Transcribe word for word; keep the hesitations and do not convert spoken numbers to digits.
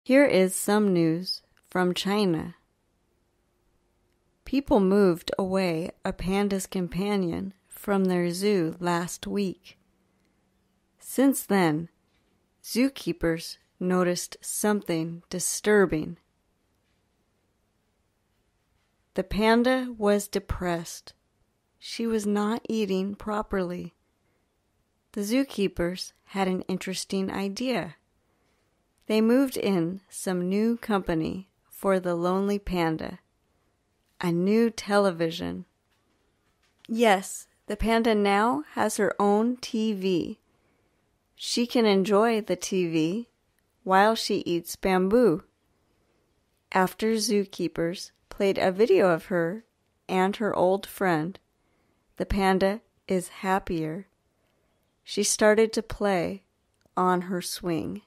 Here is some news from China. People moved away a panda's companion from their zoo last week. Since then, zookeepers noticed something disturbing. The panda was depressed. She was not eating properly. The zookeepers had an interesting idea. They moved in some new company for the lonely panda, a new television. Yes, the panda now has her own T V. She can enjoy the T V while she eats bamboo. After zookeepers played a video of her and her old friend, the panda is happier. She started to play on her swing.